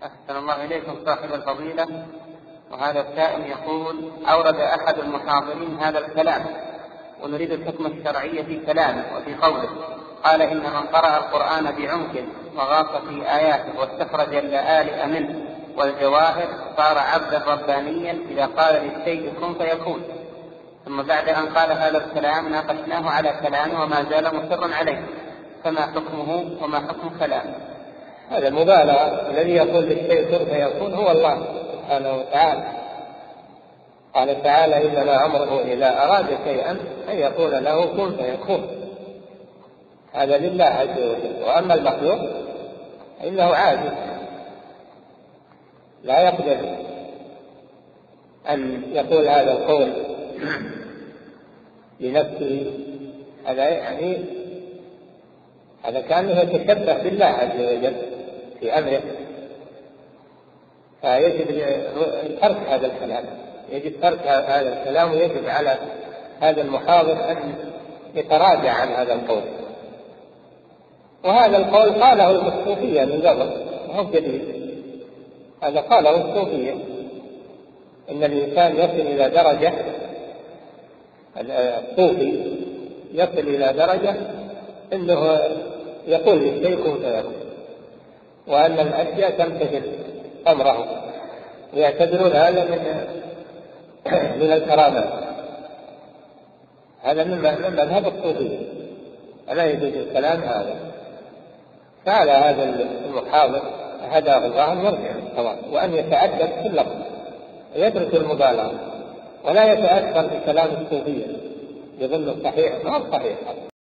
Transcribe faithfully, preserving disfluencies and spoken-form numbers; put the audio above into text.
أحسن الله إليكم صاحب الفضيلة. وهذا السائل يقول: أورد أحد المحاضرين هذا الكلام ونريد الحكم الشرعي في كلامه وفي قوله. قال: إن من قرأ القرآن بعمق وغاص في آياته واستخرج اللآلئ منه والجواهر صار عبدا ربانيا إذا قال للشيء كن فيكون. ثم بعد أن قال هذا الكلام ناقشناه على كلامه وما زال مصرا عليه، فما حكمه وما حكم كلامه؟ هذا المبالغة. الذي يقول للشيء كن فيكون هو الله سبحانه وتعالى. قال تعالى: إنما أمره إذا أراد شيئا أن يقول له كن فيكون. هذا لله عز وجل. وأما المخلوق إنه عاجز لا يقدر أن يقول هذا القول لنفسه. هذا يعني هذا كأنه يتشبه بالله عز وجل في أمره، فيجب ترك هذا الكلام، يجب ترك هذا الكلام، ويجب على هذا المحاضر أن يتراجع عن هذا القول. وهذا القول قاله الصوفية من قبل، وهو جديد. هذا قاله الصوفية، إن الإنسان يصل إلى درجة، الصوفي يصل إلى درجة إنه يقول للشيء كن فيكون، وأن الأشياء تمتثل أمره، ويعتبرون هذا من من الكرامات. هذا من مذهب الصوفية، ألا يجوز الكلام هذا. فعلى هذا المحاضر هداه الله أن يرجع للصواب، وأن يتأدب في اللفظ ويترك المبالغة، ولا يتأثر بكلام الصوفية يظن صحيح ما هو صحيح.